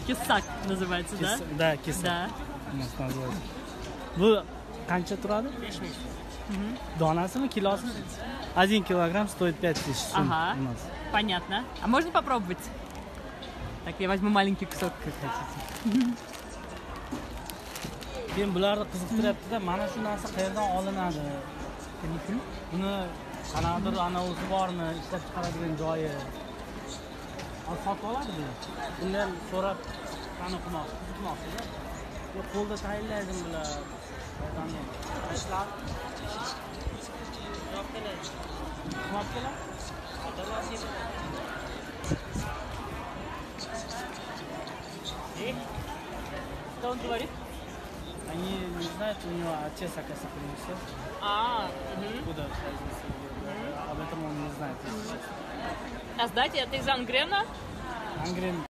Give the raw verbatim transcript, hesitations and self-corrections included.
Kesak называется, да? Kes- Da, kesak. Да. Nasıl nazivается? Bu qancha turadi? besh ming. Donasimi, kilosimi? один килограмм стоит пять тысяч сум Ага. у нас. Понятно. А можно попробовать? Так, я возьму маленький кусок, как хотите. Keyin bularni qiziqtiryapti-da, mana shu narsa qayerdan olinadi? Buni qanaqadir anausi bormi, ishlab chiqaradigan joyi? Al sotib oladi buni. Bundan so'rab qani qilmoqchi, qiziqmoqchi-da. Yo, qo'lda tayinlaydim bular. Qayerdan ishlar? Knopkalar? Что он говорит? Они не знают, у него отец, оказывается, принесет. А, Откуда произнесли? Об этом он не знает, если честно. а сдать это из Ангрена? Ангрен